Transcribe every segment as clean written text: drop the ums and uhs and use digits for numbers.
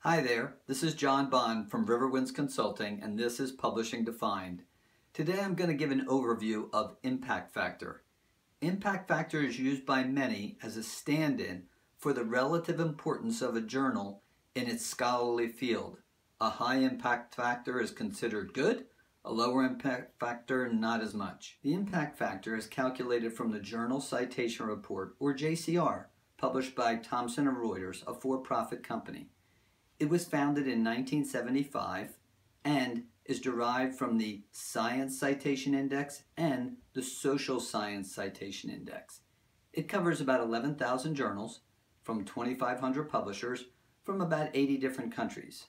Hi there, this is John Bond from Riverwinds Consulting, and this is Publishing Defined. Today I'm going to give an overview of impact factor. Impact factor is used by many as a stand-in for the relative importance of a journal in its scholarly field. A high impact factor is considered good, a lower impact factor not as much. The impact factor is calculated from the Journal Citation Report, or JCR, published by Thomson Reuters, a for-profit company. It was founded in 1975 and is derived from the Science Citation Index and the Social Science Citation Index. It covers about 11,000 journals from 2,500 publishers from about 80 different countries.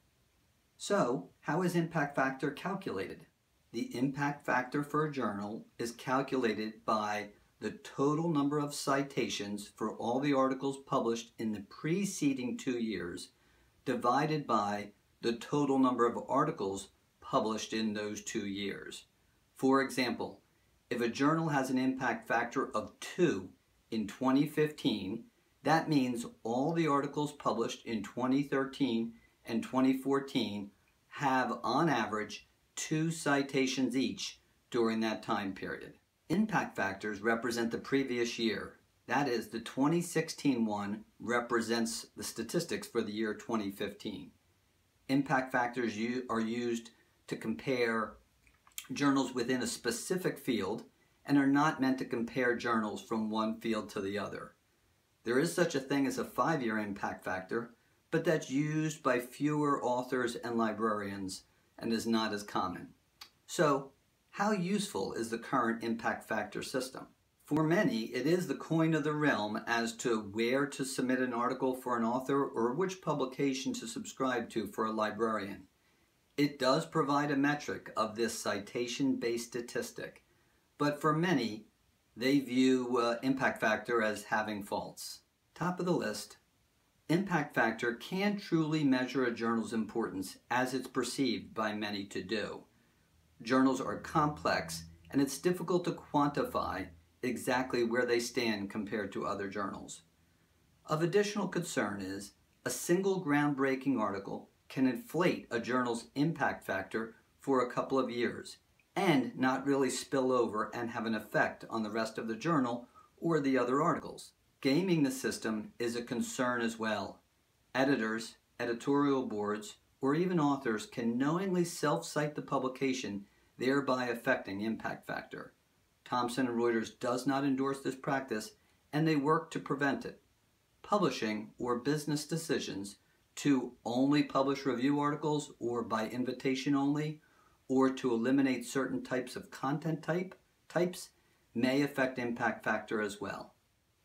So, how is impact factor calculated? The impact factor for a journal is calculated by the total number of citations for all the articles published in the preceding 2 years divided by the total number of articles published in those 2 years. For example, if a journal has an impact factor of 2 in 2015, that means all the articles published in 2013 and 2014 have, on average, 2 citations each during that time period. Impact factors represent the previous year. That is, the 2016 one represents the statistics for the year 2015. Impact factors are used to compare journals within a specific field and are not meant to compare journals from one field to the other. There is such a thing as a 5-year impact factor, but that's used by fewer authors and librarians and is not as common. So, how useful is the current impact factor system? For many, it is the coin of the realm as to where to submit an article for an author or which publication to subscribe to for a librarian. It does provide a metric of this citation-based statistic, but for many, they view impact factor as having faults. Top of the list, impact factor can truly measure a journal's importance as it's perceived by many to do. Journals are complex, and it's difficult to quantify exactly where they stand compared to other journals. Of additional concern is a single groundbreaking article can inflate a journal's impact factor for a couple of years and not really spill over and have an effect on the rest of the journal or the other articles. Gaming the system is a concern as well. Editors, editorial boards, or even authors can knowingly self-cite the publication, thereby affecting impact factor. Thomson Reuters does not endorse this practice, and they work to prevent it. Publishing or business decisions to only publish review articles or by invitation only, or to eliminate certain types of content types may affect impact factor as well.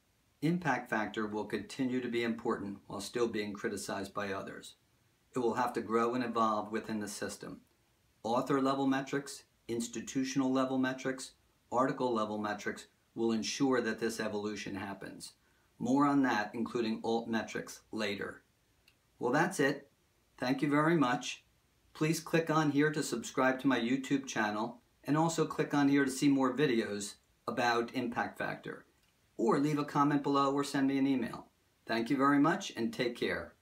Impact factor will continue to be important while still being criticized by others. It will have to grow and evolve within the system. Author level metrics, institutional level metrics, article level metrics will ensure that this evolution happens. More on that, including alt metrics, later. Well, that's it. Thank you very much. Please click on here to subscribe to my YouTube channel, and also click on here to see more videos about impact factor. Or leave a comment below or send me an email. Thank you very much, and take care.